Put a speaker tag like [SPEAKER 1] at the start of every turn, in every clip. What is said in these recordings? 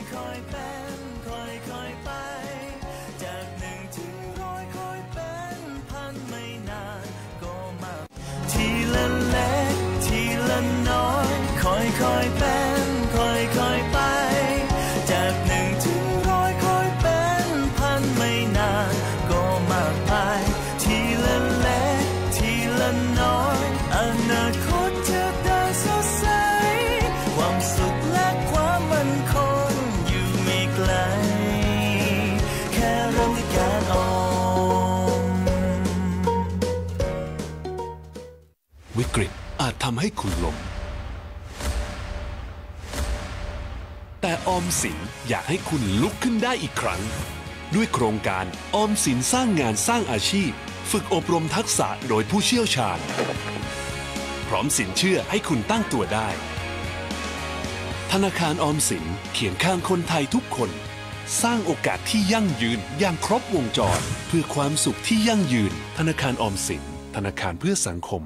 [SPEAKER 1] ค่อยๆเป็นค่อยๆไปจาก1 ถึง 100ค่อยเป็นพันไม่นานก็มาทีละเล็กทีละน้อยค่อยๆเป็นค่อยๆไปจาก1 ถึง 100ค่อยเป็นพันไม่นานก็มากไปทีละเล็กทีละน้อยอนาคตจะได้สดใสความสุขและความมั่นคงอยู่ไม่ไกลแค่เริ่มที่การออม
[SPEAKER 2] วิกฤตอาจทำให้คุณล้มแต่ออมสินอยากให้คุณลุกขึ้นได้อีกครั้งด้วยโครงการออมสินสร้างงานสร้างอาชีพฝึกอบรมทักษะโดยผู้เชี่ยวชาญพร้อมสินเชื่อให้คุณตั้งตัวได้ธนาคารออมสินเคียงข้างคนไทยทุกคนสร้างโอกาสที่ยั่งยืนอย่างครบวงจรเพื่อความสุขที่ยั่งยืนธนาคารออมสินธนาคารเพื่อสังคม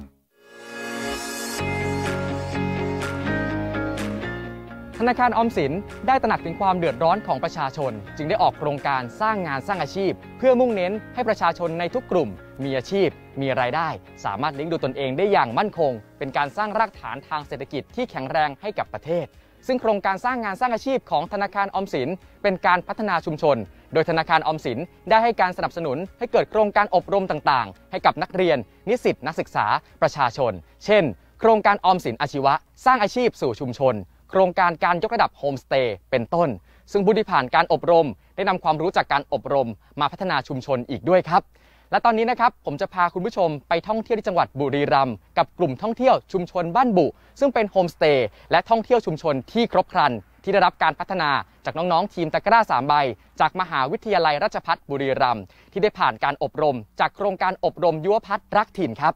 [SPEAKER 3] ธนาคารออมสินได้ตระหนักถึงความเดือดร้อนของประชาชนจึงได้ออกโครงการสร้างงานสร้างอาชีพเพื่อมุ่งเน้นให้ประชาชนในทุกกลุ่มมีอาชีพมีรายได้สามารถเลี้ยงดูตนเองได้อย่างมั่นคงเป็นการสร้างรากฐานทางเศรษฐกิจที่แข็งแรงให้กับประเทศซึ่งโครงการสร้างงานสร้างอาชีพของธนาคารออมสินเป็นการพัฒนาชุมชนโดยธนาคารออมสินได้ให้การสนับสนุนให้เกิดโครงการอบรมต่างๆให้กับนักเรียนนิสิตนักศึกษาประชาชนเช่นโครงการออมสินอาชีวะสร้างอาชีพสู่ชุมชนโครงการการยกระดับโฮมสเตย์เป็นต้นซึ่งผู้ที่ผ่านการอบรมได้นำความรู้จากการอบรมมาพัฒนาชุมชนอีกด้วยครับและตอนนี้นะครับผมจะพาคุณผู้ชมไปท่องเที่ยวที่จังหวัดบุรีรัมย์กับกลุ่มท่องเที่ยวชุมชนบ้านบุซึ่งเป็นโฮมสเตย์และท่องเที่ยวชุมชนที่ครบครันที่ได้รับการพัฒนาจากน้องๆทีมตะกร้า3 ใบจากมหาวิทยาลัยราชภัฏบุรีรัมย์ที่ได้ผ่านการอบรมจากโครงการอบรมยุวพัฒน์รักถิ่นครับ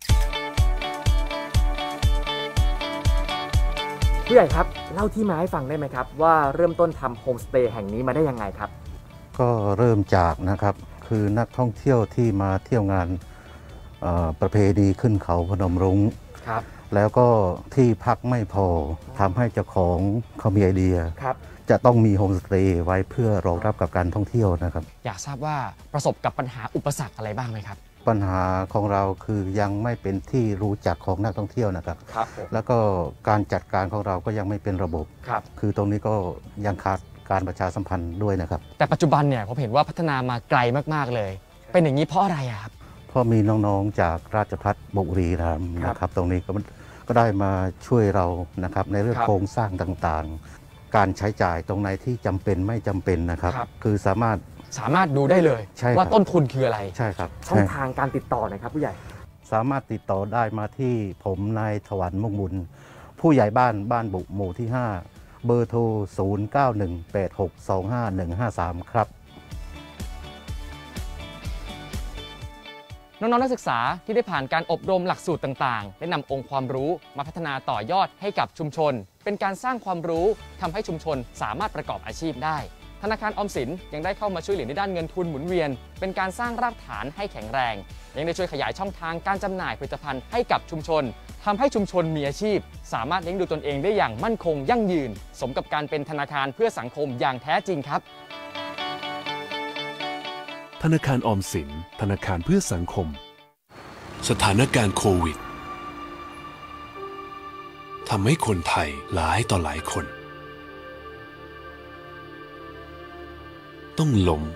[SPEAKER 3] ผู้ใหญ่ครับเล่าที่มาให้ฟังได้ไหมครับว่าเริ่มต้นทำโฮมสเตย์แห่งนี้มาได้ยังไงครับ
[SPEAKER 4] ก็เริ่มจากนะครับคือนักท่องเที่ยวที่มาเที่ยวงานประเพณีขึ้นเขาพนมรุ้ง
[SPEAKER 3] ครับ
[SPEAKER 4] แล้วก็ที่พักไม่พอทำให้เจ้าของเขามีไอเดีย
[SPEAKER 3] ครับ
[SPEAKER 4] จะต้องมีโฮมสเตย์ไว้เพื่อรองรับกับการท่องเที่ยวนะครับ
[SPEAKER 3] อยากทราบว่าประสบกับปัญหาอุปสรรคอะไรบ้างไหมครับ
[SPEAKER 4] ปัญหาของเราคือยังไม่เป็นที่รู้จักของนักท่องเที่ยวนะครับแล้วก็การจัดการของเราก็ยังไม่เป็นระบบคือตรงนี้ก็ยังขาดการประชาสัมพันธ์ด้วยนะครับ
[SPEAKER 3] แต่ปัจจุบันเนี่ยผมเห็นว่าพัฒนามาไกลมากๆเลยเป็นอย่างนี้เพราะอะไรครับ
[SPEAKER 4] เพราะมีน้องๆจากราชภัฏบุรีรัมย์นะครับตรงนี้ก็ได้มาช่วยเรานะครับในเรื่องโครงสร้างต่างๆการใช้จ่ายตรงไหนที่จำเป็นไม่จำเป็นนะครับคือสามารถ
[SPEAKER 3] ดูได้เลยว่าต้นทุนคืออะไร
[SPEAKER 4] ใช่ครับ
[SPEAKER 3] ช่องทางการติดต่อนะครับผู้ใหญ่
[SPEAKER 4] สามารถติดต่อได้มาที่ผมนายถวันมุ่งบุญผู้ใหญ่บ้านบุหมู่ที่5เบอร์โทร0918625153ครับ
[SPEAKER 3] น้องๆนักศึกษาที่ได้ผ่านการอบรมหลักสูตรต่างๆได้นำองค์ความรู้มาพัฒนาต่อยอดให้กับชุมชนเป็นการสร้างความรู้ทำให้ชุมชนสามารถประกอบอาชีพได้ธนาคารออมสินยังได้เข้ามาช่วยเหลือในด้านเงินทุนหมุนเวียนเป็นการสร้างรากฐานให้แข็งแรงยังได้ช่วยขยายช่องทางการจำหน่ายผลิตภัณฑ์ให้กับชุมชนทำให้ชุมชนมีอาชีพสามารถเลี้ยงดูตนเองได้อย่างมั่นคงยั่งยืนสมกับการเป็นธนาคารเพื่อสังคมอย่างแท้จริงครับ
[SPEAKER 2] ธนาคารออมสินธนาคารเพื่อสังคมสถานการณ์โควิดทำให้คนไทยหลายต่อหลายคนต้องล้ม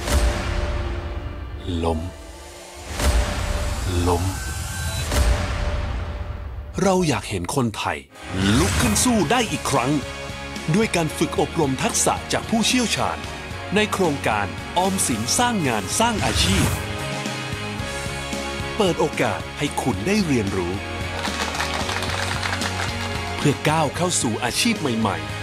[SPEAKER 2] เราอยากเห็นคนไทยลุกขึ้นสู้ได้อีกครั้งด้วยการฝึกอบรมทักษะจากผู้เชี่ยวชาญในโครงการออมสินสร้างงานสร้างอาชีพเปิดโอกาสให้คุณได้เรียนรู้เพื่อก้าวเข้าสู่อาชีพใหม่ๆ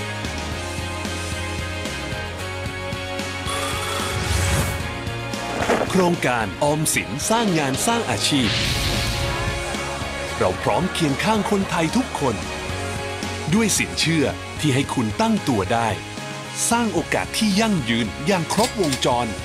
[SPEAKER 2] โครงการออมสินสร้างงานสร้างอาชีพเราพร้อมเคียงข้างคนไทยทุกคนด้วยสินเชื่อที่ให้คุณตั้งตัวได้สร้างโอกาสที่ยั่งยืนอย่างครบวงจร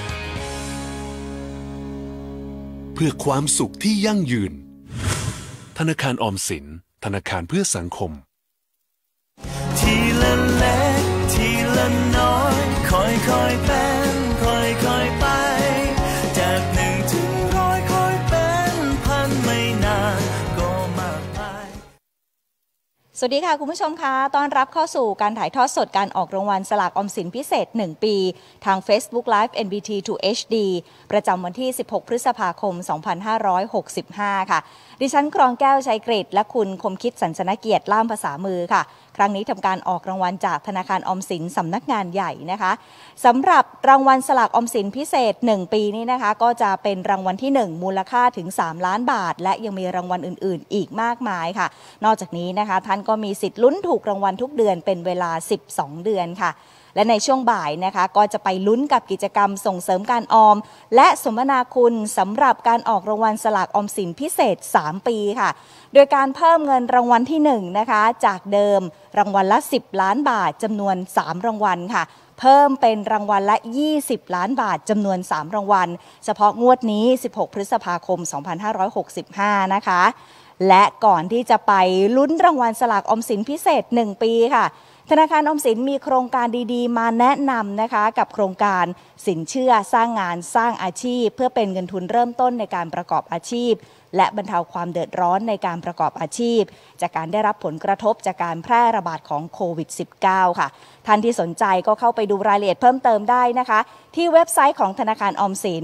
[SPEAKER 2] เพื่อความสุขที่ยั่งยืนธธนาคารออมสินธนาคารเพื่อสังคม
[SPEAKER 1] ทีละเล็กทีละน้อยค่อยๆเป็นค่อยๆไปจาก1 ถึง 100ค่อยเป็นพันไม่นานก็มากมาย
[SPEAKER 5] สวัสดีค่ะคุณผู้ชมคะต้อนรับเข้าสู่การถ่ายทอดสดการออกรางวัลสลากออมสินพิเศษ1ปีทาง Facebook Live NBT 2 HD ประจำวันที่16พฤษภาคม2565ค่ะดิฉันกรองแก้วชัยกฤษและคุณคมคิดสัญชนะเกียรติล่ามภาษามือค่ะครั้งนี้ทำการออกรางวัลจากธนาคารออมสินสำนักงานใหญ่นะคะสำหรับรางวัลสลากออมสินพิเศษ1ปีนี้นะคะก็จะเป็นรางวัลที่1มูลค่าถึง3ล้านบาทและยังมีรางวัลอื่นๆอีกมากมายค่ะนอกจากนี้นะคะท่านก็มีสิทธิ์ลุ้นถูกรางวัลทุกเดือนเป็นเวลา12เดือนค่ะและในช่วงบ่ายนะคะก็จะไปลุ้นกับกิจกรรมส่งเสริมการออมและสมนาคุณสำหรับการออกรางวัลสลากออมสินพิเศษ3ปีค่ะโดยการเพิ่มเงินรางวัลที่1นะคะจากเดิมรางวัลละ10ล้านบาทจำนวน3รางวัลค่ะเพิ่มเป็นรางวัลละ20ล้านบาทจำนวน3รางวัลเฉพาะงวดนี้16พฤษภาคม2565นะคะและก่อนที่จะไปลุ้นรางวัลสลากออมสินพิเศษ1ปีค่ะธนาคารออมสินมีโครงการดีๆมาแนะนำนะคะกับโครงการสินเชื่อสร้างงานสร้างอาชีพเพื่อเป็นเงินทุนเริ่มต้นในการประกอบอาชีพและบรรเทาความเดือดร้อนในการประกอบอาชีพจากการได้รับผลกระทบจากการแพร่ระบาดของโควิด -19 ค่ะท่านที่สนใจก็เข้าไปดูรายละเอียดเพิ่มเติมได้นะคะที่เว็บไซต์ของธนาคารออมสิน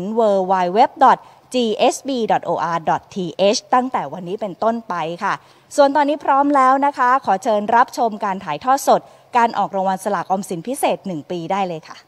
[SPEAKER 5] www.gsb.or.th ตั้งแต่วันนี้เป็นต้นไปค่ะส่วนตอนนี้พร้อมแล้วนะคะขอเชิญรับชมการถ่ายทอดสดการออกรางวัลสลากออมสินพิเศษ1ปีได้เลยค่ะ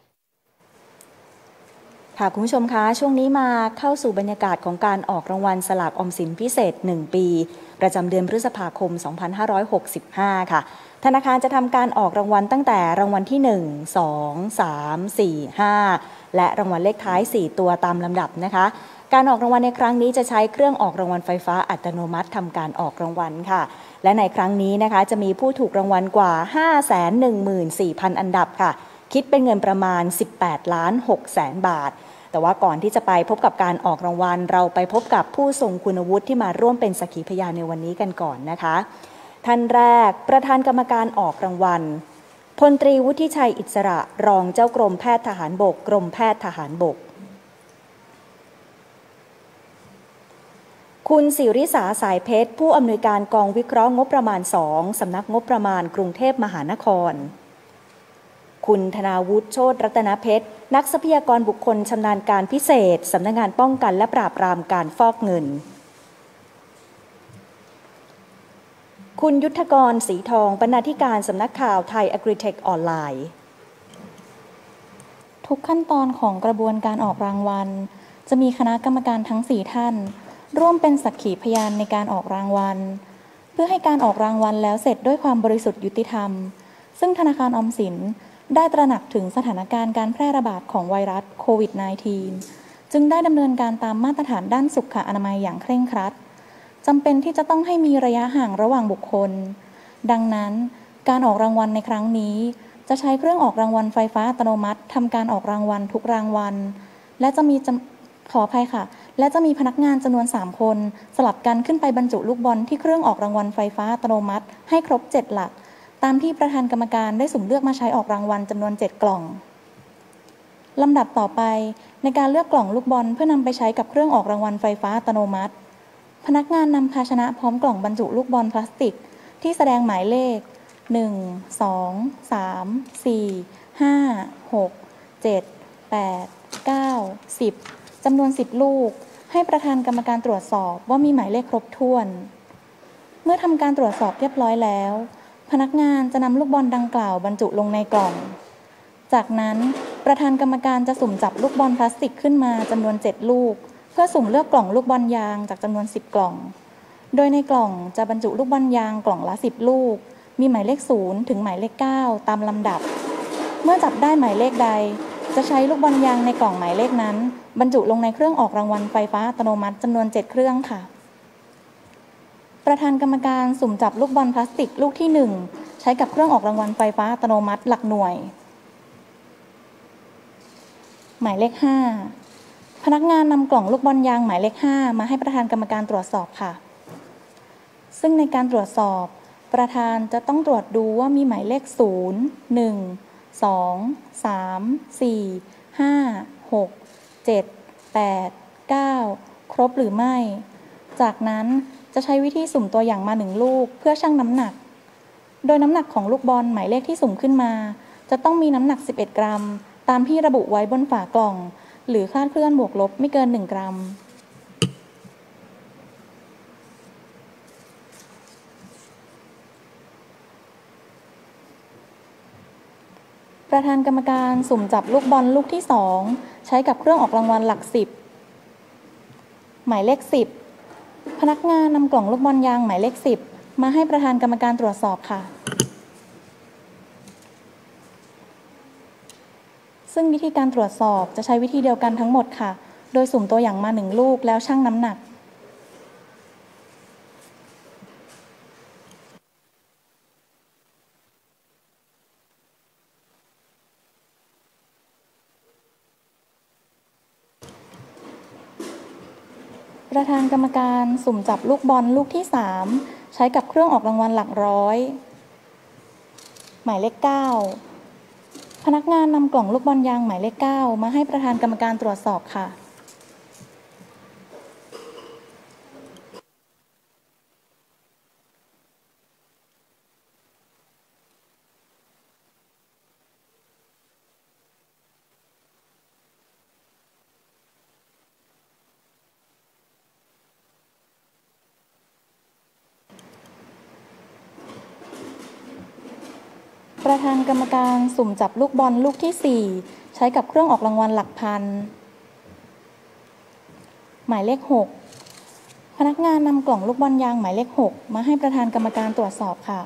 [SPEAKER 5] ค่ะคุณผู้ชมคะช่วงนี้มาเข้าสู่บรรยากาศของการออกรางวัลสลากออมสินพิเศษ1ปีประจำเดือนพฤษภาคม2565ค่ะธนาคารจะทำการออกรางวัลตั้งแต่รางวัลที่1 2 3 4 5และรางวัลเลขท้าย4ตัวตามลำดับนะคะการออกรางวัลในครั้งนี้จะใช้เครื่องออกรางวัลไฟฟ้าอัตโนมัติทำการออกรางวัลค่ะและในครั้งนี้นะคะจะมีผู้ถูกรางวัลกว่า 514,000 อันดับค่ะคิดเป็นเงินประมาณ 18,600,000 บาทแต่ว่าก่อนที่จะไปพบกับการออกรางวัลเราไปพบกับผู้ทรงคุณวุฒิที่มาร่วมเป็นสักขีพยานในวันนี้กันก่อนนะคะท่านแรกประธานกรรมการออกรางวัลพลตรีวุฒิชัยอิสระรองเจ้ากรมแพทย์ทหารบกกรมแพทย์ทหารบกคุณศิริษาสายเพชรผู้อำนวยการกองวิเคราะห์งบประมาณ2สำนักงบประมาณกรุงเทพมหานครคุณธนาวุฒิโชติรัตนเพชรนักทรัพยากรบุคคลชำนาญการพิเศษสำนักงานป้องกันและปราบปรามการฟอกเงินคุณยุทธกรศรีทองบรรณาธิการสำนักข่าวไทย Agritech ออนไลน์
[SPEAKER 6] ทุกขั้นตอนของกระบวนการออกรางวัลจะมีคณะกรรมการทั้ง4ท่านร่วมเป็นสักขีพยานในการออกรางวัลเพื่อให้การออกรางวัลแล้วเสร็จด้วยความบริสุทธิ์ยุติธรรมซึ่งธนาคารออมสินได้ตระหนักถึงสถานการณ์การแพร่ระบาดของไวรัสโควิด -19 จึงได้ดำเนินการตามมาตรฐานด้านสุขอนามัยอย่างเคร่งครัดจำเป็นที่จะต้องให้มีระยะห่างระหว่างบุคคลดังนั้นการออกรางวัลในครั้งนี้จะใช้เครื่องออกรางวัลไฟฟ้าอัตโนมัติทำการออกรางวัลทุกรางวัลและจะมีและจะมีพนักงานจำนวน3คนสลับกันขึ้นไปบรรจุลูกบอลที่เครื่องออกรางวัลไฟฟ้าอัตโนมัติให้ครบ7หลักตามที่ประธานกรรมการได้สุ่มเลือกมาใช้ออกรางวัลจำนวน7กล่องลำดับต่อไปในการเลือกกล่องลูกบอลเพื่อนำไปใช้กับเครื่องออกรางวัลไฟฟ้าอัตโนมัติพนักงานนำภาชนะพร้อมกล่องบรรจุลูกบอลพลาสติกที่แสดงหมายเลข1 2 3 4 5 6 7 8 9 10จำนวน10ลูกให้ประธานกรรมการตรวจสอบว่ามีหมายเลขครบถ้วนเมื่อทำการตรวจสอบเรียบร้อยแล้วพนักงานจะนำลูกบอลดังกล่าวบรรจุลงในกล่องจากนั้นประธานกรรมการจะสุ่มจับลูกบอลพลาสติกขึ้นมาจำนวน7ลูกเพื่อสุ่มเลือกกล่องลูกบอลยางจากจำนวน10กล่องโดยในกล่องจะบรรจุลูกบอลยางกล่องละ10ลูกมีหมายเลข0ถึงหมายเลข9ตามลำดับเมื่อจับได้หมายเลขใดจะใช้ลูกบอลยางในกล่องหมายเลขนั้นบรรจุลงในเครื่องออกรางวัลไฟฟ้าอัตโนมัติจำนวน7เครื่องค่ะประธานกรรมการสุ่มจับลูกบอลพลาสติกลูกที่1ใช้กับเครื่องออกรางวัลไฟฟ้าอัตโนมัติหลักหน่วยหมายเลข5พนักงานนำกล่องลูกบอลยางหมายเลข5มาให้ประธานกรรมการตรวจสอบค่ะซึ่งในการตรวจสอบประธานจะต้องตรวจดูว่ามีหมายเลข 0 1 2 3 4 5 6 7 8 9 ครบหรือไม่จากนั้นจะใช้วิธีสุ่มตัวอย่างมา1ลูกเพื่อชั่งน้ำหนักโดยน้ำหนักของลูกบอลหมายเลขที่สุ่มขึ้นมาจะต้องมีน้ำหนัก11 กรัมตามที่ระบุไว้บนฝากล่องหรือคลาดเคลื่อนบวกลบไม่เกิน1 กรัมประธานกรรมการสุ่มจับลูกบอลลูกที่2ใช้กับเครื่องออกรางวัลหลัก10หมายเลข10พนักงานนำกล่องลูกบอลยางหมายเลข10มาให้ประธานกรรมการตรวจสอบค่ะซึ่งวิธีการตรวจสอบจะใช้วิธีเดียวกันทั้งหมดค่ะโดยสุ่มตัวอย่างมา1ลูกแล้วชั่งน้ำหนักประธานกรรมการสุ่มจับลูกบอลลูกที่3ใช้กับเครื่องออกรางวัลหลักร้อยหมายเลข9พนักงานนำกล่องลูกบอลยางหมายเลข9มาให้ประธานกรรมการตรวจสอบค่ะประธานกรรมการสุ่มจับลูกบอลลูกที่4ใช้กับเครื่องออกรางวัลหลักพันหมายเลข6พนักงานนำกล่องลูกบอลยางหมายเลข6มาให้ประธานกรรมการตรวจสอบค่ะ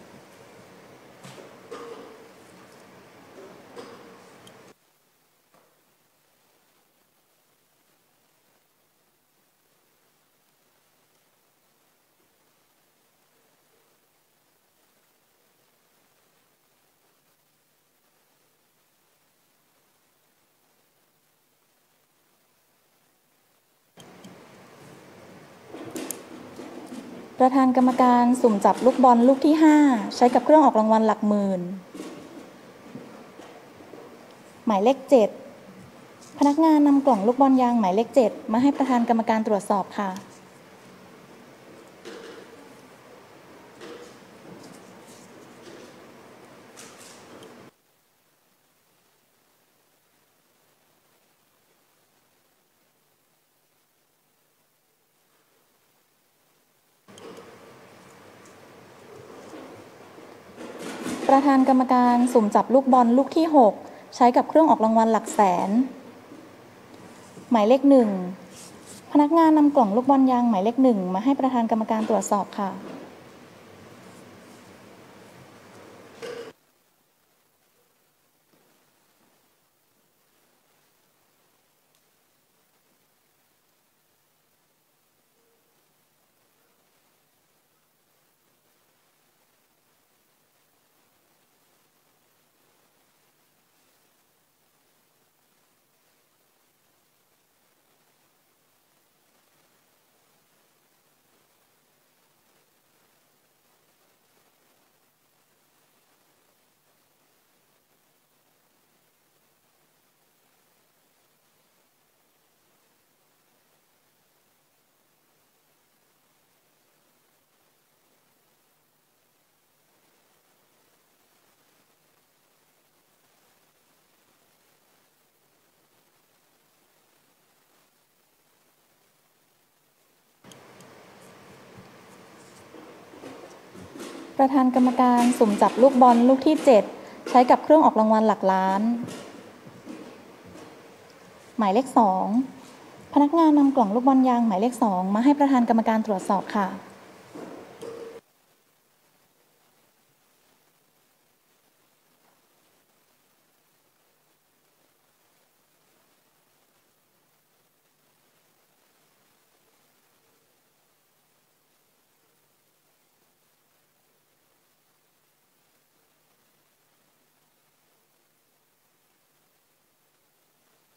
[SPEAKER 6] ประธานกรรมการสุ่มจับลูกบอลลูกที่5ใช้กับเครื่องออกรางวัลหลักหมื่นหมายเลข7พนักงานนำกล่องลูกบอลยางหมายเลข7มาให้ประธานกรรมการตรวจสอบค่ะประธานกรรมการสุ่มจับลูกบอลลูกที่6ใช้กับเครื่องออกรางวัลหลักแสนหมายเลข1พนักงานนำกล่องลูกบอลยางหมายเลข1มาให้ประธานกรรมการตรวจสอบค่ะประธานกรรมการสุ่มจับลูกบอลลูกที่7ใช้กับเครื่องออกรางวัลหลักล้านหมายเลข2พนักงานนำกล่องลูกบอลยางหมายเลข2มาให้ประธานกรรมการตรวจสอบค่ะ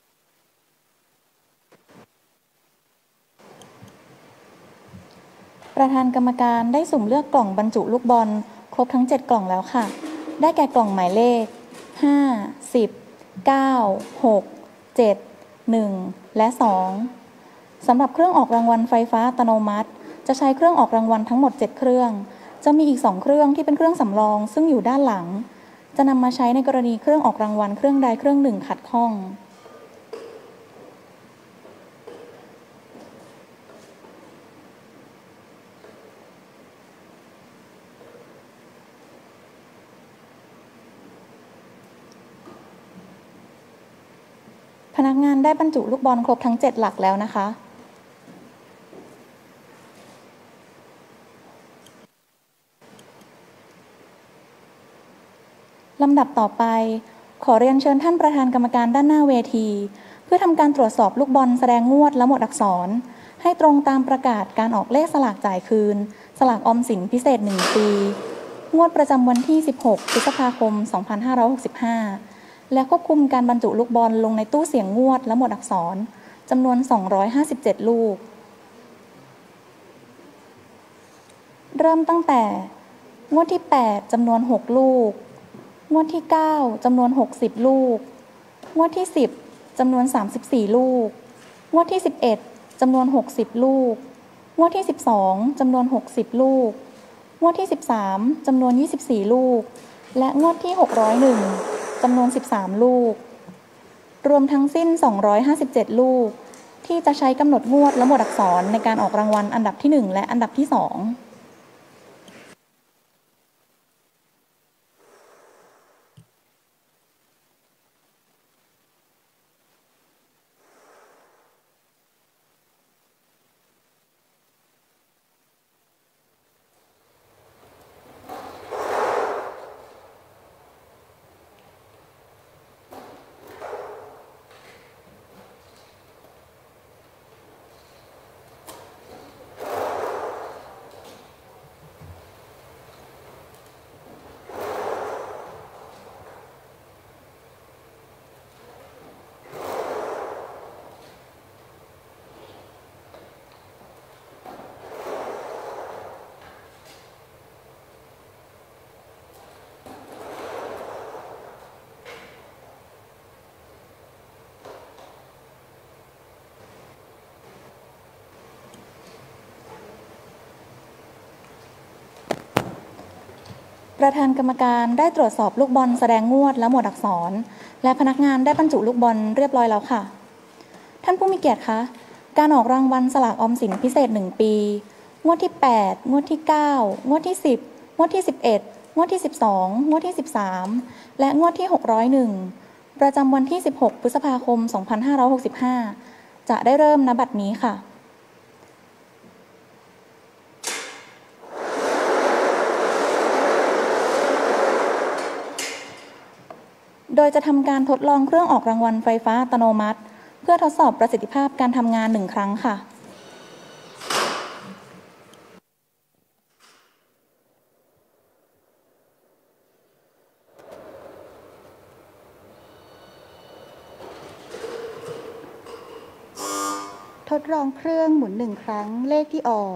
[SPEAKER 6] ปประธานกรรมการได้สุ่มเลือกกล่องบรรจุลูกบอลครบทั้ง7กล่องแล้วค่ะได้แก่กล่องหมายเลข5 10 9 6 7 1และ2สำหรับเครื่องออกรางวัลไฟฟ้าอัตโนมัติจะใช้เครื่องออกรางวัลทั้งหมด7เครื่องจะมีอีก2เครื่องที่เป็นเครื่องสำรองซึ่งอยู่ด้านหลังจะนำมาใช้ในกรณีเครื่องออกรางวัลเครื่องใดเครื่องหนึ่งขัดข้องพนักงานได้บรรจุลูกบอลครบทั้ง7หลักแล้วนะคะลำดับต่อไปขอเรียนเชิญท่านประธานกรรมการด้านหน้าเวทีเพื่อทำการตรวจสอบลูกบอลแสดงงวดและหมวดอักษรให้ตรงตามประกาศการออกเลขสลากจ่ายคืนสลากออมสินพิเศษ1ปีงวดประจำวันที่16พฤษภาคม2565และควบคุมการบรรจุลูกบอลลงในตู้เสี่ยงงวดและหมวดอักษรจำนวน257ลูกเริ่มตั้งแต่งวดที่8จำนวน6ลูกงวดที่9จำนวน60ลูกงวดที่10จำนวน34ลูกงวดที่11จำนวน60ลูกงวดที่12จำนวน60ลูกงวดที่13จำนวน24ลูกและงวดที่601จำนวน13ลูกรวมทั้งสิ้น257ลูกที่จะใช้กำหนดงวดและหมวดอักษรในการออกรางวัลอันดับที่1และอันดับที่2ประธานกรรมการได้ตรวจสอบลูกบอลแสดงงวดและหมวดอักษรและพนักงานได้บรรจุลูกบอลเรียบร้อยแล้วค่ะท่านผู้มีเกียรติคะการออกรางวัลสลากออมสินพิเศษ1ปีงวดที่8งวดที่9งวดที่10งวดที่11งวดที่12งวดที่13และงวดที่601ประจำวันที่16พฤษภาคม2565จะได้เริ่มณบัดนี้ค่ะโดยจะทำการทดลองเครื่องออกรางวัลไฟฟ้าอัตโนมัติเพื่อทดสอบประสิทธิภาพการทำงาน1ครั้งค่ะทดลองเครื่องหมุน1ครั้งเลขที่ออก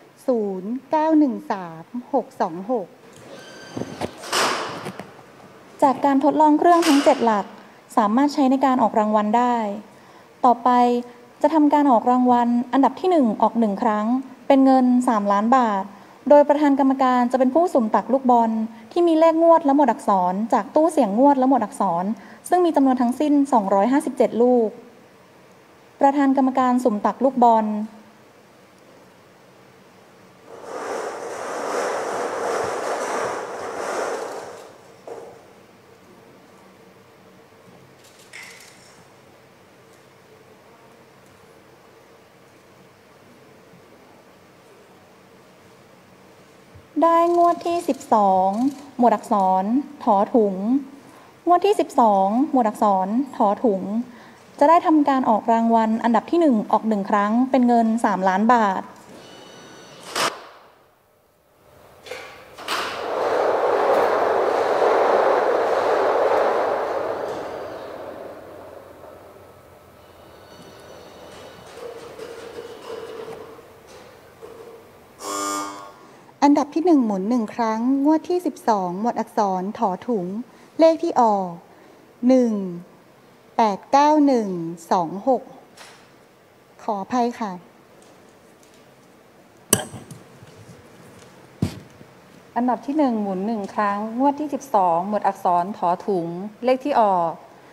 [SPEAKER 6] 0913626จากการทดลองเครื่องทั้ง7หลักสามารถใช้ในการออกรางวัลได้ต่อไปจะทำการออกรางวัลอันดับที่1ออก1ครั้งเป็นเงิน3ล้านบาทโดยประธานกรรมการจะเป็นผู้สุ่มตักลูกบอลที่มีเลขงวดและหมวดอักษรจากตู้เสี่ยงงวดและหมวดอักษรซึ่งมีจำนวนทั้งสิ้น257ลูกประธานกรรมการสุ่มตักลูกบอลได้งวดที่12หมวดอักษรถอถุงงวดที่12หมวดอักษรถอถุงจะได้ทำการออกรางวัลอันดับที่1ออก1ครั้งเป็นเงิน3ล้านบาท
[SPEAKER 7] ดับที่1หมุน1ครั้งงวดที่12หมวดอักษรถอถุงเลขที่ออก189126ขออภัยค่ะ
[SPEAKER 6] อันดับที่1หมุน1ครั้งงวดที่12หมวดอักษรถอถุงเลขที่ออก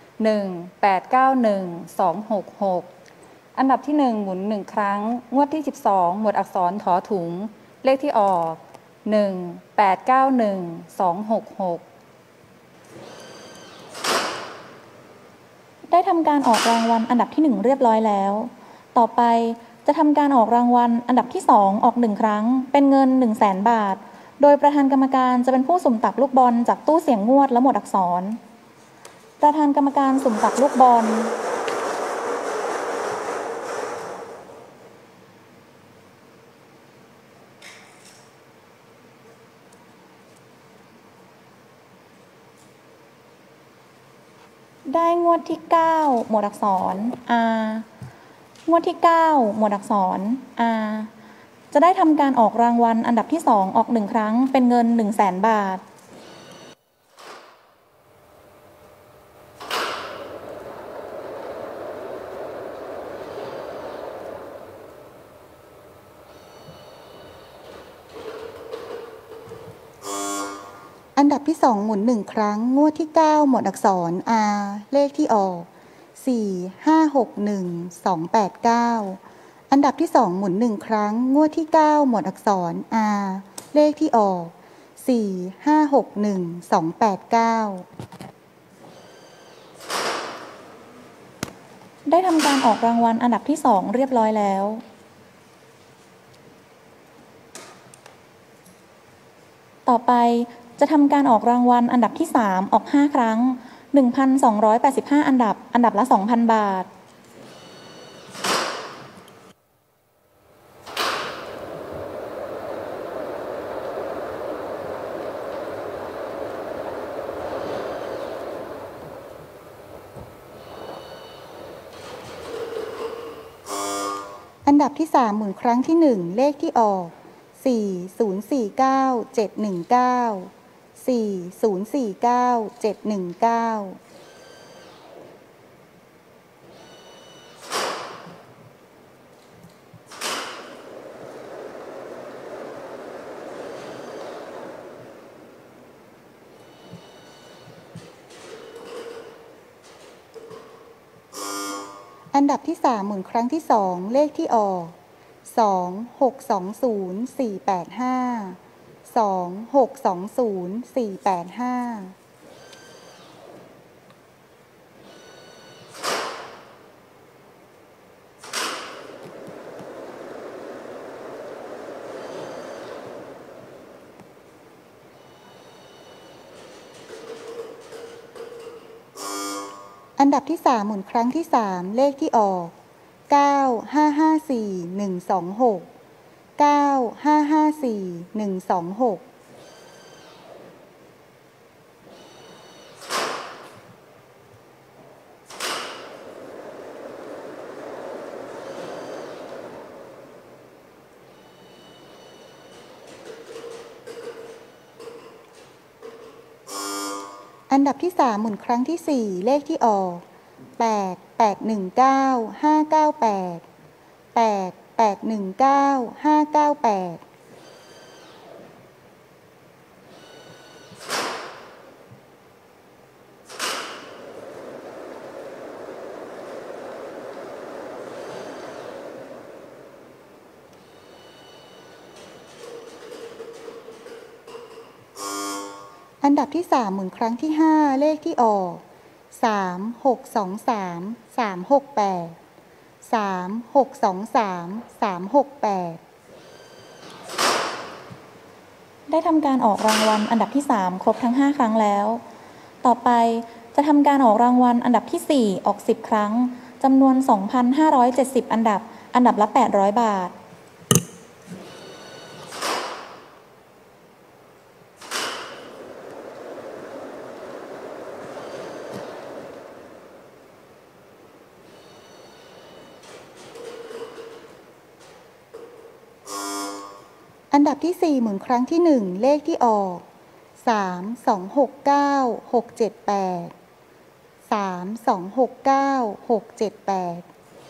[SPEAKER 6] 189126อันดับที่1หมุน1ครั้งงวดที่12หมวดอักษรถอถุงเลขที่ออก189126ได้ทำการออกรางวัลอันดับที่1เรียบร้อยแล้วต่อไปจะทำการออกรางวัลอันดับที่2ออก1ครั้งเป็นเงิน 100,000 บาทโดยประธานกรรมการจะเป็นผู้สุ่มตักลูกบอลจากตู้เสี่ยงงวดและหมวดอักษรประธานกรรมการสุ่มตักลูกบอลได้งวดที่9หมวดอักษร R งวดที่9หมวดอักษร R จะได้ทำการออกรางวัลอันดับที่2ออก1ครั้งเป็นเงิน 100,000 บาท
[SPEAKER 7] อันดับที่2หมุน1ครั้งงวดที่9หมวดอักษร R เลขที่ออก4561289อันดับที่2หมุน1ครั้งงวดที่9หมวดอักษร R เลขที่ออก4561289
[SPEAKER 6] ได้ทำการออกรางวัลอันดับที่2เรียบร้อยแล้วต่อไปจะทำการออกรางวัลอันดับที่3ออก5ครั้ง 1,285 อันดับละ 2,000 บาท
[SPEAKER 7] อันดับที่3หมุนครั้งที่1เลขที่ออก4049719 4049719อันดับที่3หมุนครั้งที่2เลขที่ออก2620485 2620485อันดับที่3หมุนครั้งที่3เลขที่ออก9554126 9554126อันดับที่3หมุนครั้งที่4เลขที่ออก8819598 8819598อันดับที่3หมุนครั้งที่5เลขที่ออก3623 368
[SPEAKER 6] ได้ทำการออกรางวัลอันดับที่3ครบทั้ง5ครั้งแล้วต่อไปจะทำการออกรางวัลอันดับที่4ออก10ครั้งจำนวน 2,570 อันดับละ800 บาท
[SPEAKER 7] อันดับที่ 4 หมุนครั้งที่ 1 เลขที่ออก 3 2 6 9 6 7 8 3 2 6 9 6 7 8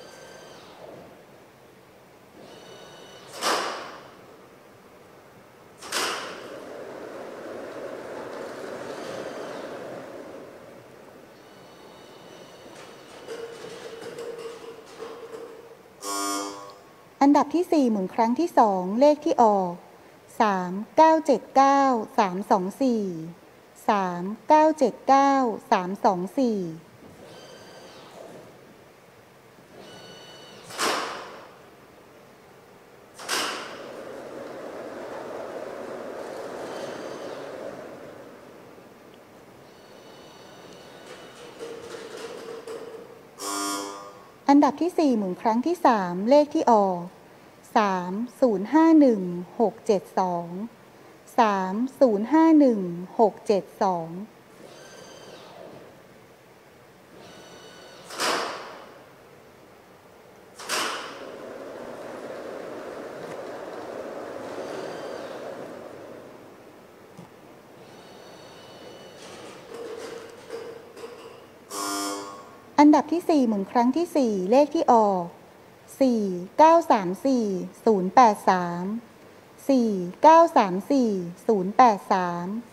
[SPEAKER 7] อันดับที่ 4 หมุนครั้งที่ 2 เลขที่ออก 3 9 7 9 3 2 4 3 9 7 9 3 2 4อันดับที่ 4 หมุนครั้งที่ 3 เลขที่ออก3 0 5 1 6 7 2 3 0 5 1 6 7 2อันดับที่ 4 หมุนครั้งที่ 4 เลขที่ออก4 9 3 4 0 8 3 4 9 3 4 0 8 3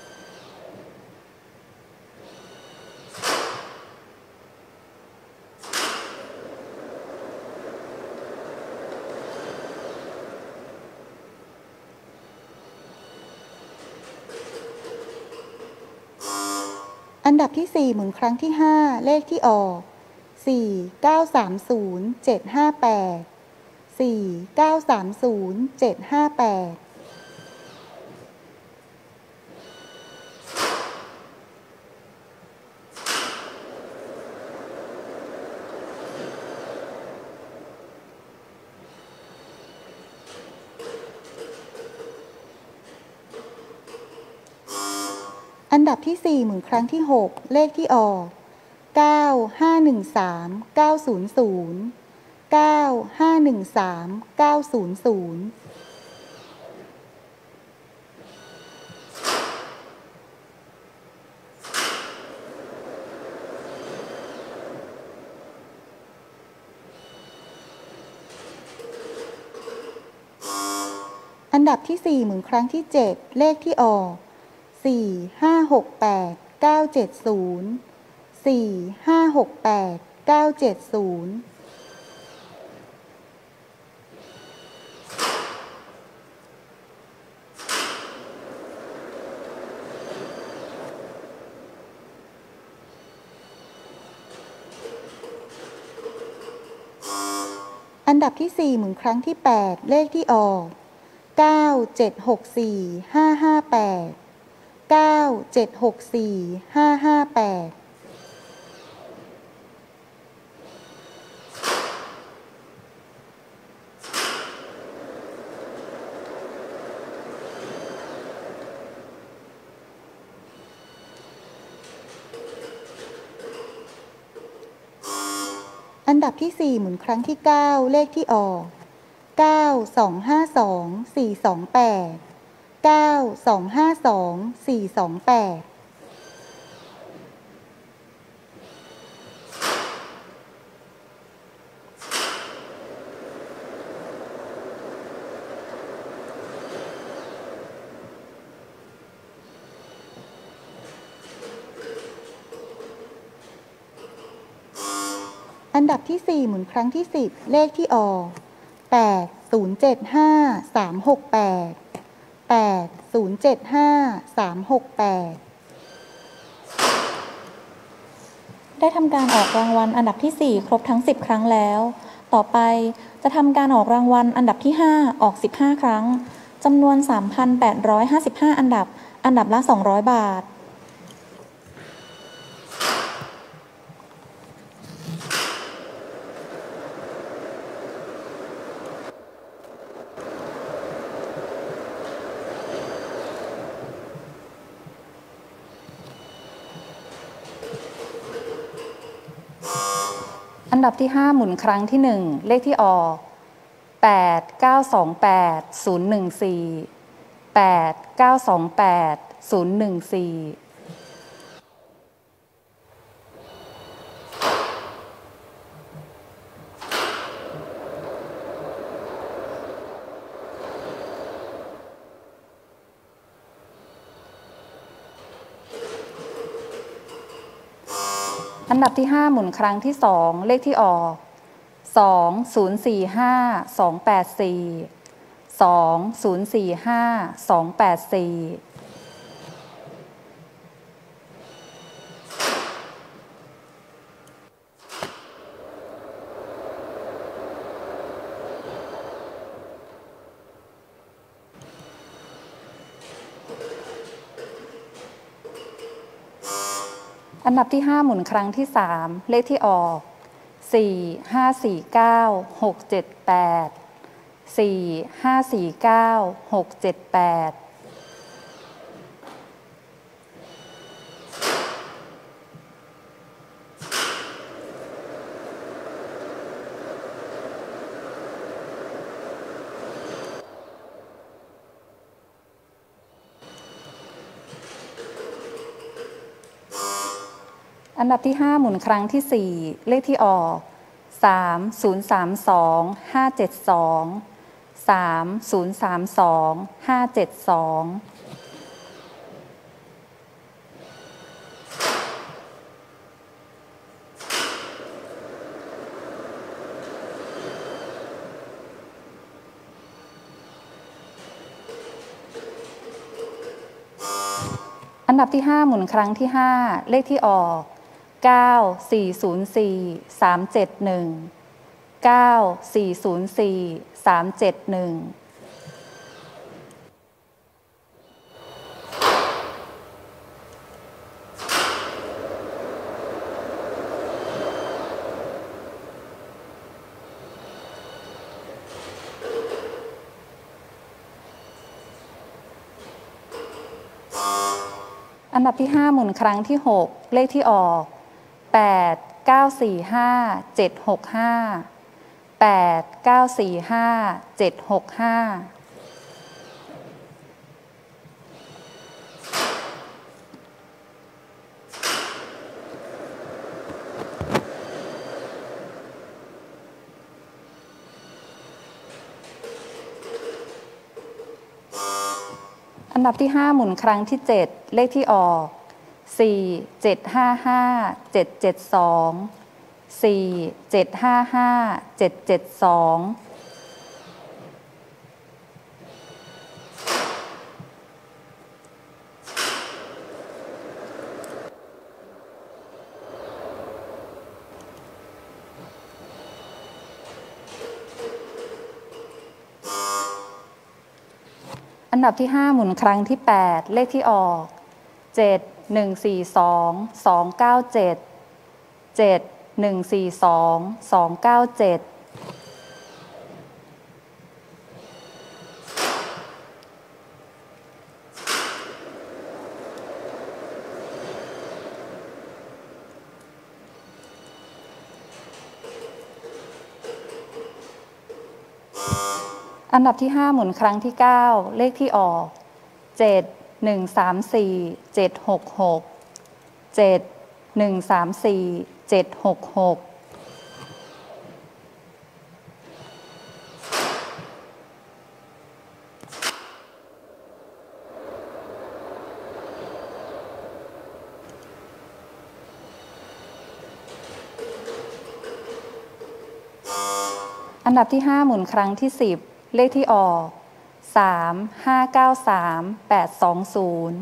[SPEAKER 7] อันดับที่ 4 หมุนครั้งที่ 5 เลขที่ออก4 9 3 0 7 5 8 4 9 3 0 7 5 8อันดับที่ 4 หมุนครั้งที่ 6 เลขที่ออก9 5 1 3 9 0 0 9 5 1 3 9 0 0อันดับที่ 4 หมุนครั้งที่ 7 เลขที่ออก4 5 6 8 9 7 0 4 5 6 8 9 7 0อันดับที่ 4 หมุนครั้งที่ 8 เลขที่ออก9 7 6 4 5 5 8 9 7 6 4 5 5 8อันดับที่ 4 หมุนครั้งที่ 9 เลขที่ออก9 2 5 2 4 2 8 9 2 5 2 4 2 8อันดับที่ 4 หมุนครั้งที่ 10 เลขที่ออก8 0 7 5 3 6 8 8 0 7 5 3 6 8
[SPEAKER 6] ได้ทำการออกรางวัลอันดับที่ 4 ครบทั้ง 10 ครั้งแล้ว ต่อไปจะทำการออกรางวัลอันดับที่ 5 ออก 15 ครั้งจำนวน 3,855 อันดับละ 200 บาทอันดับที่ 5 หมุนครั้งที่ 1 เลขที่ออกอันดับที่5หมุนครั้งที่2เลขที่ออก2045-284 2045-284 อันดับที่5หมุนครั้งที่3เลขที่ออก4549-678 4549-678 อันดับที่5หมุนครั้งที่4เลขที่ออก3032-572 3032-572 อันดับที่5หมุนครั้งที่5เลขที่ออก9404-371 9404-371 อันดับที่5หมุนครั้งที่6เลขที่ออก8945-765 8945-765 อันดับที่5หมุนครั้งที่7เลขที่ออก4755-772 4755-772 อันดับที่5หมุนครั้งที่8เลขที่ออก7142-297 7142-297 อันดับที่5หมุนครั้งที่9เลขที่ออก7134-766 7134-766 อันดับที่5หมุนครั้งที่10เลขที่ออก3593-820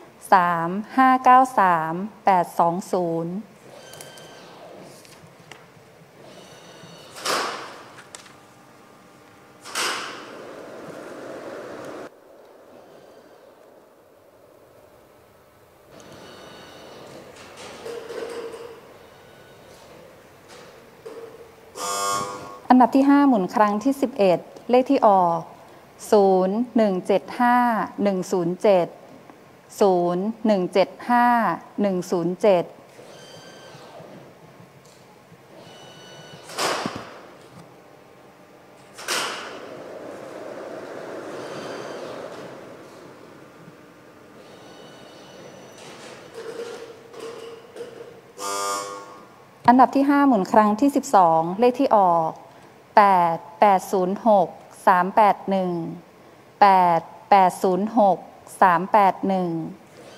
[SPEAKER 6] 3593-820 อันดับที่5หมุนครั้งที่11เลขที่ออก0175-107 0175-107 อันดับที่5หมุนครั้งที่12 อันดับที่5หมุนครั้งที่12เลขที่ออก8 806 381 8 806 381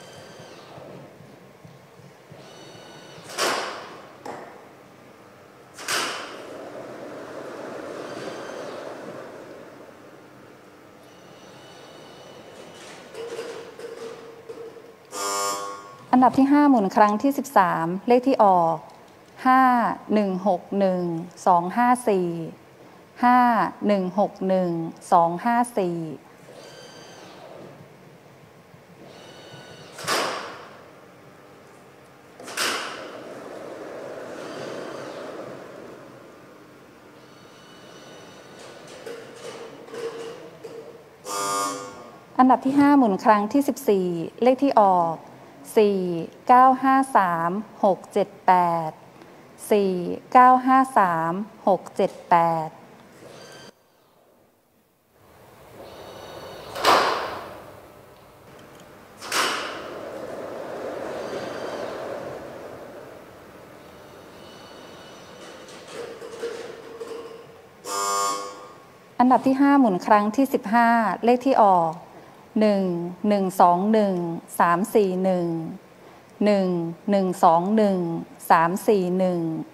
[SPEAKER 6] อันดับที่5หมุนครั้งที่13เลขที่ออก5 1 6 1 2 5 4 5 1 6 1 2 5 4อันดับที่5หมุนครั้งที่14เลขที่ออก4 9 5 3 6 7 8 4 9 5 3 6 7 8อันดับที่5หมุนครั้งที่15เลขที่ออก1 1 2 1 3 4 1 1 1 2 1 3 4 1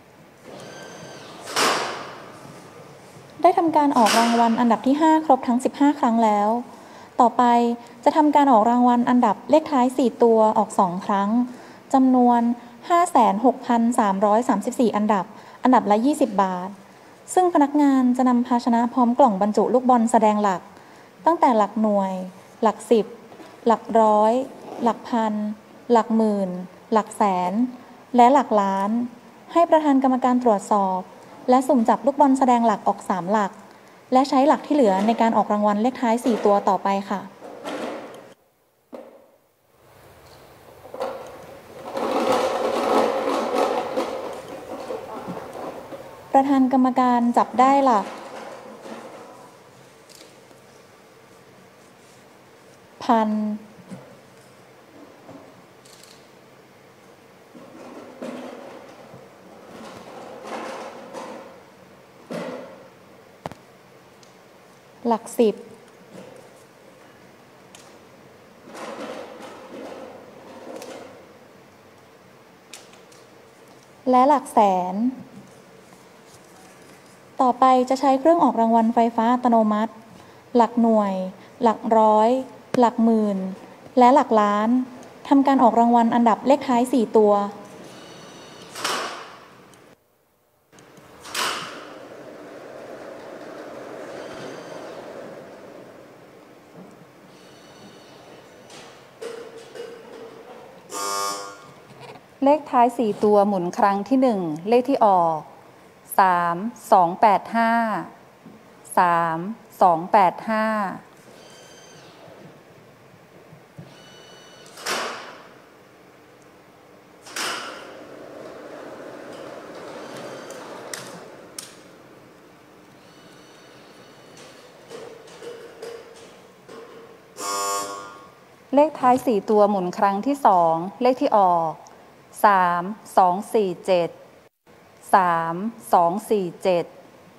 [SPEAKER 5] ได้ทำการออกรางวัลอันดับที่5ครบทั้ง15ครั้งแล้วต่อไปจะทำการออกรางวัลอันดับเลขท้าย4ตัวออก2ครั้งจำนวน 56,334 อันดับละ20 บาทซึ่งพนักงานจะนำภาชนะพร้อมกล่องบรรจุลูกบอลแสดงหลักตั้งแต่หลักหน่วยหลัก10หลักร้อยหลักพันหลักหมื่นหลักแสนและหลักล้านให้ประธานกรรมการตรวจสอบและสุ่มจับลูกบอลแสดงหลักออก3หลักและใช้หลักที่เหลือในการออกรางวัลเลขท้าย4ตัวต่อไปค่ะประธานกรรมการจับได้หลักพันหลัก10และหลักแสนต่อไปจะใช้เครื่องออกรางวัลไฟฟ้าอัตโนมัติหลักหน่วยหลักร้อยหลักหมื่นและหลักล้านทำการออกรางวัลอันดับเลขท้าย4ตัว
[SPEAKER 6] เลขท้าย4ตัวหมุนครั้งที่1เลขที่ออก3 2 8 5 3 2 8 5เลขท้าย4ตัวหมุนครั้งที่2เลขที่ออก3 2 4 7 3 2 4 7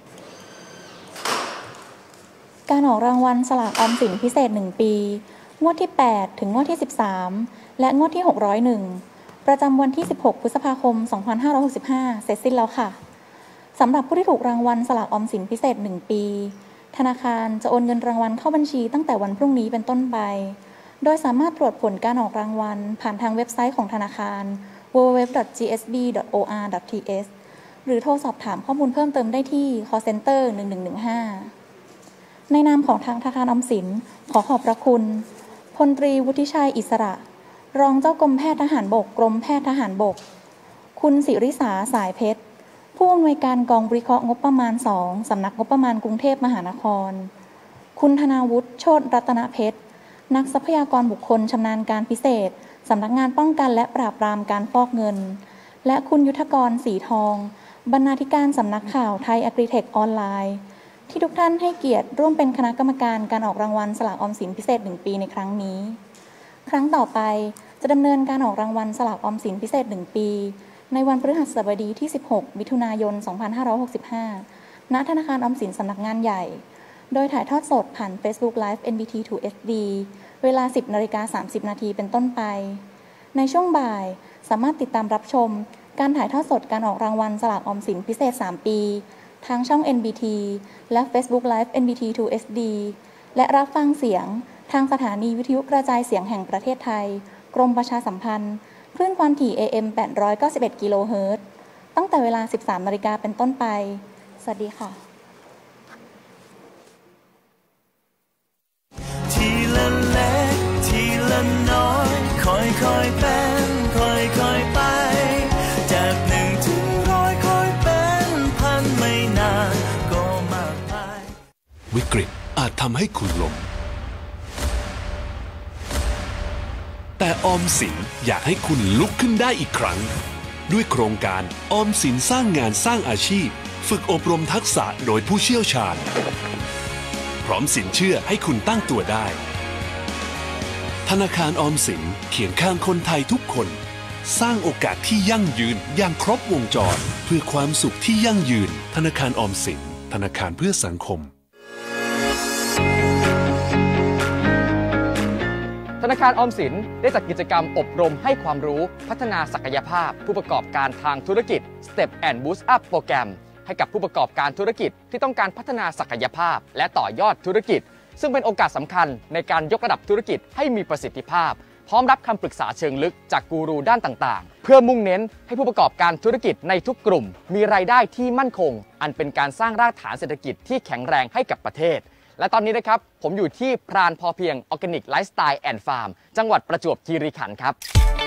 [SPEAKER 5] การออกรางวัลสลากออมสินพิเศษ1ปีงวดที่8ถึงงวดที่13และงวดที่601ประจำวันที่16พฤษภาคม2565เสร็จสิ้นแล้วค่ะสำหรับผู้ที่ถูกรางวัลสลากออมสินพิเศษ1ปีธนาคารจะโอนเงินรางวัลเข้าบัญชีตั้งแต่วันพรุ่งนี้เป็นต้นไปโดยสามารถตรวจผลการออกรางวัลผ่านทางเว็บไซต์ของธนาคาร www.gsb.or.th หรือโทรสอบถามข้อมูลเพิ่มเติมได้ที่ call center 1115ในนามของทางธนาคารออมสินขอขอบพระคุณพลตรีวุฒิชัยอิสระรองเจ้ากรมแพทย์ทหารบกกรมแพทย์ทหารบกคุณศิริษาสายเพชรผู้อำนวยการกองวิเคราะห์งบประมาณ2สำนักงบประมาณกรุงเทพมหานครคุณธนาวุฒิโชติรัตนเพชรนักทรัพยากรบุคคลชำนาญการพิเศษสำนักงานป้องกันและปราบปรามการฟอกเงินและคุณยุทธกรสีทองบรรณาธิการสำนักข่าวไทย Agritech ออนไลน์ที่ทุกท่านให้เกียรติร่วมเป็นคณะกรรมการการออกรางวัลสลากออมสินพิเศษ1ปีในครั้งนี้ครั้งต่อไปจะดำเนินการออกรางวัลสลากออมสินพิเศษ1ปี
[SPEAKER 6] ในวันพฤหัสบดีที่ 16 มิถุนายน 2565 ณ ธนาคารออมสินสำนักงานใหญ่ โดยถ่ายทอดสดผ่าน Facebook Live NBT 2HD เวลา 10:30 น.เป็นต้นไป ในช่วงบ่ายสามารถติดตามรับชมการถ่ายทอดสดการออกรางวัลสลากออมสินพิเศษ 3 ปีทางช่อง NBT และ Facebook Live NBT 2HD และรับฟังเสียงทางสถานีวิทยุกระจายเสียงแห่งประเทศไทยกรมประชาสัมพันธ์คลื่นความถี่ AM 891 กิโลเฮิรตซ์ตั้งแต่เวลา 13 นาฬิกาเป็นต้นไปสวัสดีค่ะ
[SPEAKER 1] ทีละเล็กทีละน้อยค่อยๆเป็นค่อยๆไปจาก1 ถึง 100ค่อยเป็นพันไม่นานก็มากมาย
[SPEAKER 2] วิกฤตอาจทำให้คุณล้มแต่ออมสินอยากให้คุณลุกขึ้นได้อีกครั้งด้วยโครงการออมสินสร้างงานสร้างอาชีพฝึกอบรมทักษะโดยผู้เชี่ยวชาญพร้อมสินเชื่อให้คุณตั้งตัวได้ธนาคารออมสินเคียงข้างคนไทยทุกคนสร้างโอกาสที่ยั่งยืนอย่างครบวงจรเพื่อความสุขที่ยั่งยืนธนาคารออมสินธนาคารเพื่อสังคม
[SPEAKER 3] ธนาคารออมสินได้จัดกิจกรรมอบรมให้ความรู้พัฒนาศักยภาพผู้ประกอบการทางธุรกิจ Step and Boost Up โปรแกรมให้กับผู้ประกอบการธุรกิจที่ต้องการพัฒนาศักยภาพและต่อยอดธุรกิจซึ่งเป็นโอกาสสำคัญในการยกระดับธุรกิจให้มีประสิทธิภาพพร้อมรับคำปรึกษาเชิงลึกจากกูรูด้านต่างๆเพื่อมุ่งเน้นให้ผู้ประกอบการธุรกิจในทุกกลุ่มมีรายได้ที่มั่นคงอันเป็นการสร้างรากฐานเศรษฐกิจที่แข็งแรงให้กับประเทศและตอนนี้นะครับผมอยู่ที่พรานพอเพียงออร์แกนิกไลฟ์สไตล์แอนด์ฟาร์มจังหวัดประจวบคีรีขันธ์ครับ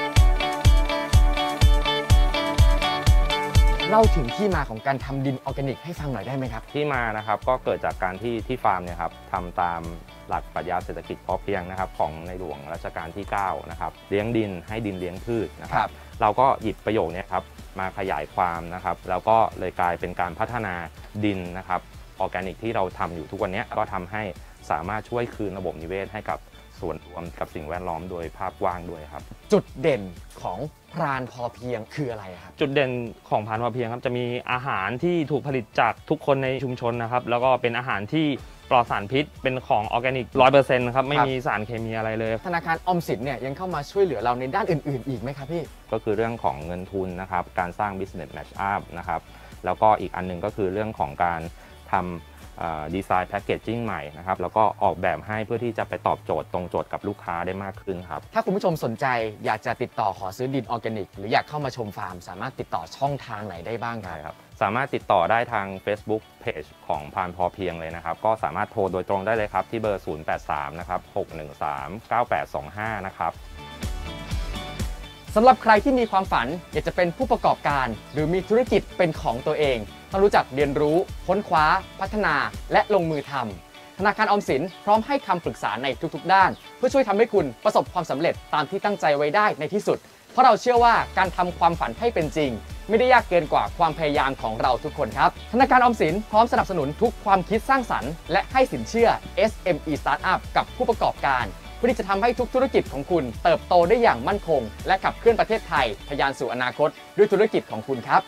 [SPEAKER 3] เล่าถึงที่มาของการทำดินออร์แกนิกให้ฟังหน่อยได้ไหมครับ
[SPEAKER 8] ที่มานะครับก็เกิดจากการที่ฟาร์มเนี่ยครับทำตามหลักปรัชญาเศรษฐกิจพอเพียงนะครับของในหลวงรัชกาลที่9นะครับเลี้ยงดินให้ดินเลี้ยงพืชนะครับเราก็หยิบประโยคนี้ครับมาขยายความนะครับแล้วก็เลยกลายเป็นการพัฒนาดินนะครับออร์แกนิกที่เราทำอยู่ทุกวันนี้ก็ทำให้สามารถช่วยคืนระบบนิเวศให้กับส่วนรวมกับสิ่งแวดล้อมโดยภาพกว้างด้วยครับ
[SPEAKER 3] จุดเด่นของพรานพอเพียงคืออะไรครับ
[SPEAKER 8] จุดเด่นของพรานพอเพียงครับจะมีอาหารที่ถูกผลิตจากทุกคนในชุมชนนะครับแล้วก็เป็นอาหารที่ปลอดสารพิษเป็นของออร์แกนิก 100% ครับไม่มีสารเคมีอะไรเลย
[SPEAKER 3] ธนาคารออมสินเนี่ยยังเข้ามาช่วยเหลือเราในด้านอื่นๆอีกไหมครับพี่
[SPEAKER 8] ก็คือเรื่องของเงินทุนนะครับการสร้าง business match up นะครับแล้วก็อีกอันนึงก็คือเรื่องของการทำดีไซน์แพคเกจจิ้งใหม่นะครับแล้วก็ออกแบบให้เพื่อที่จะไปตอบโจทย์ตรงโจทย์กับลูกค้าได้มากขึ้นครับ
[SPEAKER 3] ถ้าคุณผู้ชมสนใจอยากจะติดต่อขอซื้อดินออร์แกนิกหรืออยากเข้ามาชมฟาร์มสามารถติดต่อช่องทางไหนได้บ้าง
[SPEAKER 8] ครับสามารถติดต่อได้ทาง Facebook Page ของพรานพอเพียงเลยนะครับก็สามารถโทรโดยตรงได้เลยครับที่เบอร์ 083 นะครับ 613 9825 นะครับ
[SPEAKER 3] สำหรับใครที่มีความฝันอยากจะเป็นผู้ประกอบการหรือมีธุรกิจเป็นของตัวเองต้องรู้จักเรียนรู้ค้นคว้าพัฒนาและลงมือทำธนาคารออมสินพร้อมให้คำปรึกษาในทุกๆด้านเพื่อช่วยทำให้คุณประสบความสำเร็จตามที่ตั้งใจไว้ได้ในที่สุดเพราะเราเชื่อว่าการทำความฝันให้เป็นจริงไม่ได้ยากเกินกว่าความพยายามของเราทุกคนครับธนาคารออมสินพร้อมสนับสนุนทุกความคิดสร้างสรรค์และให้สินเชื่อ SME Startup กับผู้ประกอบการเพื่อที่จะทำให้ทุกธุรกิจของคุณเติบโตได้อย่างมั่นคงและขับเคลื่อนประเทศไทยทะยานสู่อนาคตด้วยธุรกิจของคุณครับ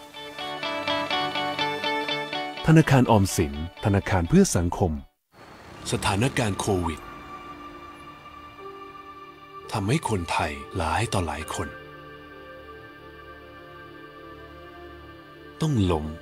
[SPEAKER 2] ธนาคารออมสินธนาคารเพื่อสังคมสถานการณ์โควิดทำให้คนไทยหลายต่อหลายคนต้องล้ม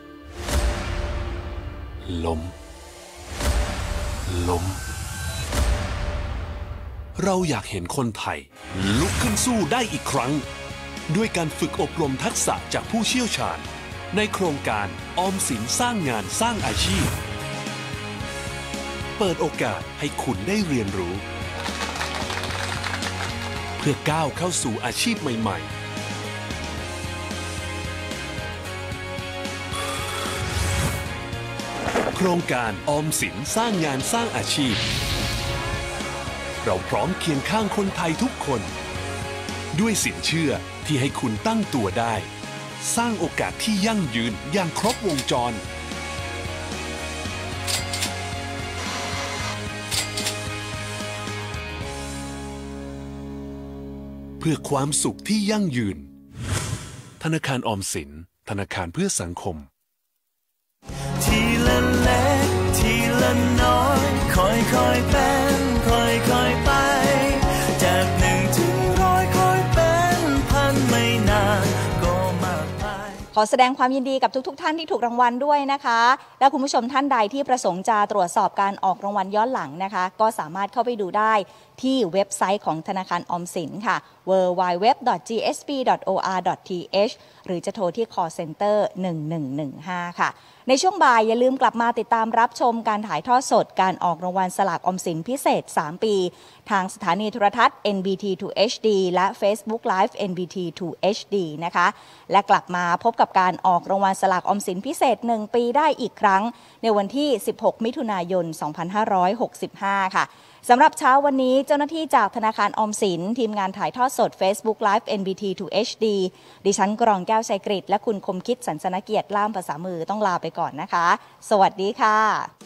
[SPEAKER 2] เราอยากเห็นคนไทยลุกขึ้นสู้ได้อีกครั้งด้วยการฝึกอบรมทักษะจากผู้เชี่ยวชาญในโครงการออมสินสร้างงานสร้างอาชีพเปิดโอกาสให้คุณได้เรียนรู้เพื่อก้าวเข้าสู่อาชีพใหม่ๆโครงการออมสินสร้างงานสร้างอาชีพเราพร้อมเคียงข้างคนไทยทุกคนด้วยสินเชื่อที่ให้คุณตั้งตัวได้สร้างโอกาสที่ยั่งยืนอย่างครบวงจรเพื่อความสุขที่ยั่งยืนธนาคารออมสินธนาคารเพื่อสังคม
[SPEAKER 1] ทีละเล็กทีละน้อยค่อยๆเป็นค่อยๆไปจาก1 ถึง 100ค่อยเป็นพันไม่นานก็มากมาย
[SPEAKER 5] ขอแสดงความยินดีกับทุกท่านที่ถูกรางวัลด้วยนะคะและคุณผู้ชมท่านใดที่ประสงค์จะตรวจสอบการออกรางวัลย้อนหลังนะคะก็สามารถเข้าไปดูได้ที่เว็บไซต์ของธนาคารออมสินค่ะ www.gsb.or.th หรือจะโทรที่ call center 1115ค่ะในช่วงบ่ายอย่าลืมกลับมาติดตามรับชมการถ่ายทอดสดการออกรางวัลสลากออมสินพิเศษ3ปีทางสถานีโทรทัศน์ NBT 2 HD และ Facebook Live NBT 2 HD นะคะและกลับมาพบกับการออกรางวัลสลากออมสินพิเศษ1ปีได้อีกครั้งในวันที่16มิถุนายน2565ค่ะสำหรับเช้าวันนี้เจ้าหน้าที่จากธนาคารออมสินทีมงานถ่ายทอดสด Facebook Live NBT 2 HD ดิฉันกรองแก้วชัยกฤษและคุณคมคิดสันสนเกียรติล่ามภาษามือต้องลาไปก่อนนะคะสวัสดีค่ะ